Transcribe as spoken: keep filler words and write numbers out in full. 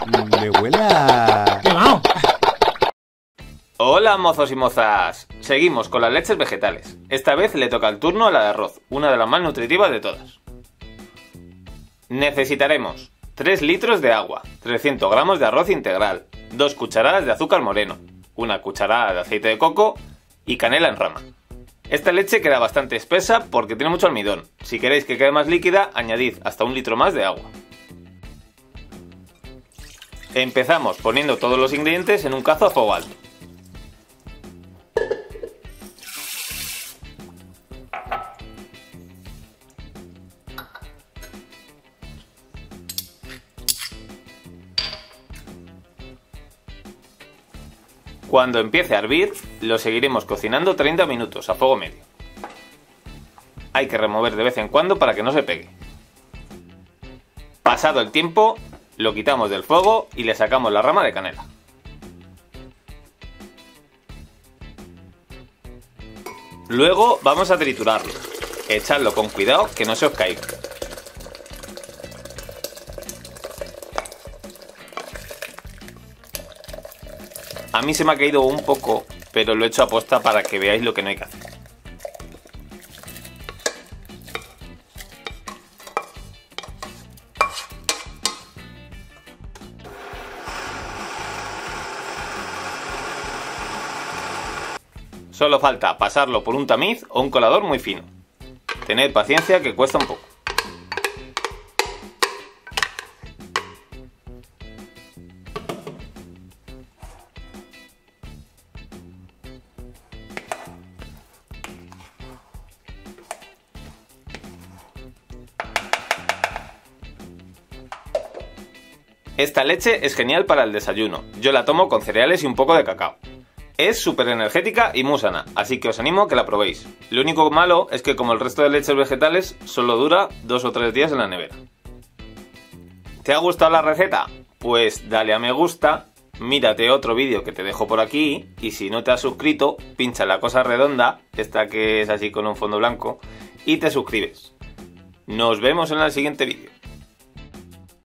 Me huele a... ¡Qué vamos! Hola mozos y mozas, seguimos con las leches vegetales. Esta vez le toca el turno a la de arroz, una de las más nutritivas de todas. Necesitaremos tres litros de agua, trescientos gramos de arroz integral, dos cucharadas de azúcar moreno, una cucharada de aceite de coco y canela en rama. Esta leche queda bastante espesa porque tiene mucho almidón. Si queréis que quede más líquida, añadid hasta un litro más de agua. Empezamos poniendo todos los ingredientes en un cazo a fuego alto. Cuando empiece a hervir, lo seguiremos cocinando treinta minutos a fuego medio. Hay que remover de vez en cuando para que no se pegue. Pasado el tiempo, lo quitamos del fuego y le sacamos la rama de canela. Luego vamos a triturarlo. Echadlo con cuidado que no se os caiga. A mí se me ha caído un poco, pero lo he hecho aposta para que veáis lo que no hay que hacer. Solo falta pasarlo por un tamiz o un colador muy fino. Tened paciencia que cuesta un poco. Esta leche es genial para el desayuno. Yo la tomo con cereales y un poco de cacao. Es súper energética y muy sana, así que os animo a que la probéis. Lo único malo es que, como el resto de leches vegetales, solo dura dos o tres días en la nevera. ¿Te ha gustado la receta? Pues dale a me gusta, mírate otro vídeo que te dejo por aquí, y si no te has suscrito, pincha la cosa redonda, esta que es así con un fondo blanco, y te suscribes. Nos vemos en el siguiente vídeo.